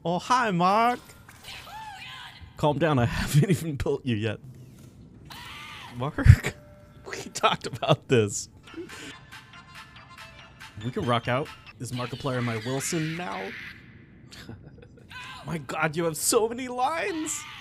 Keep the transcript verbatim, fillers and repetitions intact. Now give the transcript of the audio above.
Oh, hi, Mark. Calm down, I haven't even built you yet. Mark? We talked about this. We can rock out. Is Markiplier my Wilson now? My god, you have so many lines!